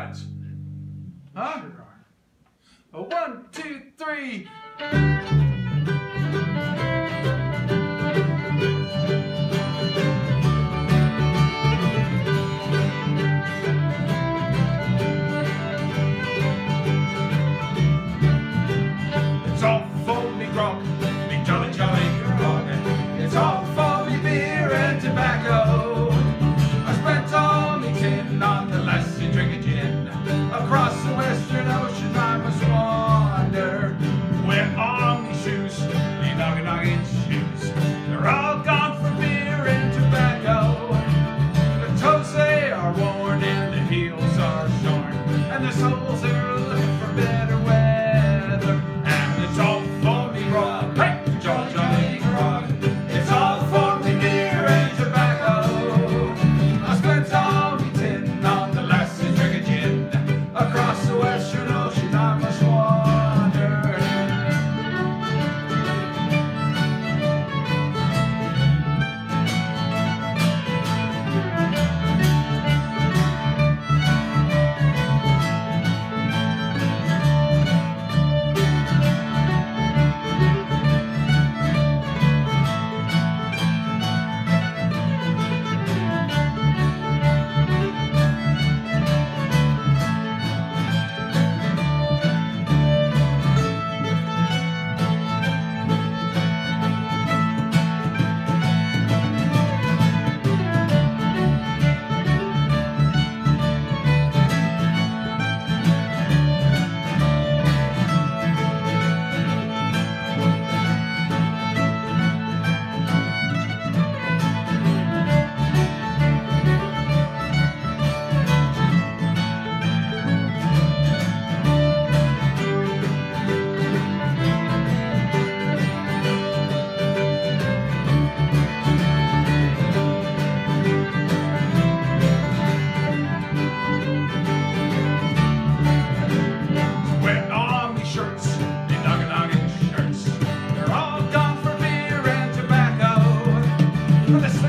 sides. Huh? Sure are. 1, 2, 3. It's all for me grog, me jolly jolly grog. It's all for me beer and tobacco. I spent all me tin on the lassie drinking gin. Across the western ocean I must wander. Where are me shoes, me noggin shoes? They're all gone for beer and tobacco. The toes they are worn and the heels are shorn, and the soles are looking for better weather. And it's all for me grog, hey, jolly jolly grog. It's all for me beer and tobacco. I spent all me tin on the lassie drinking gin. Across the western ocean I must wander. For the